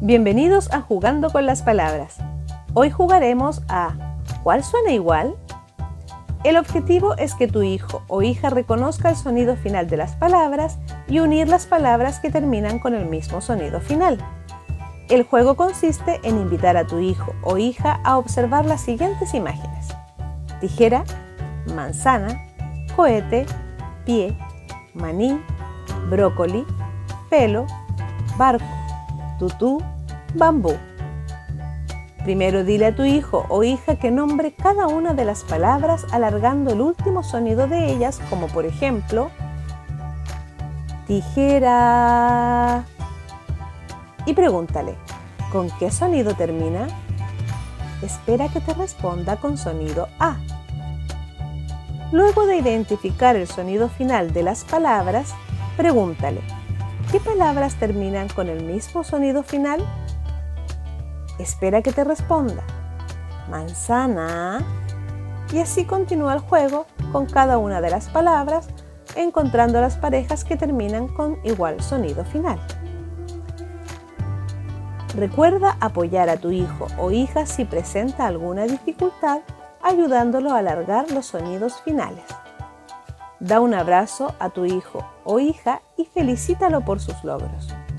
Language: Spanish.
Bienvenidos a Jugando con las Palabras. Hoy jugaremos a ¿cuál suena igual? El objetivo es que tu hijo o hija reconozca el sonido final de las palabras y unir las palabras que terminan con el mismo sonido final. El juego consiste en invitar a tu hijo o hija a observar las siguientes imágenes: tijera, manzana, cohete, pie, maní, brócoli, pelo, barco, tutú, bambú. Primero dile a tu hijo o hija que nombre cada una de las palabras alargando el último sonido de ellas, como por ejemplo, tijera. Y pregúntale, ¿con qué sonido termina? Espera que te responda con sonido A. Luego de identificar el sonido final de las palabras, pregúntale, ¿qué palabras terminan con el mismo sonido final? Espera que te responda, manzana, y así continúa el juego con cada una de las palabras, encontrando las parejas que terminan con igual sonido final. Recuerda apoyar a tu hijo o hija si presenta alguna dificultad, ayudándolo a alargar los sonidos finales. Da un abrazo a tu hijo o hija y felicítalo por sus logros.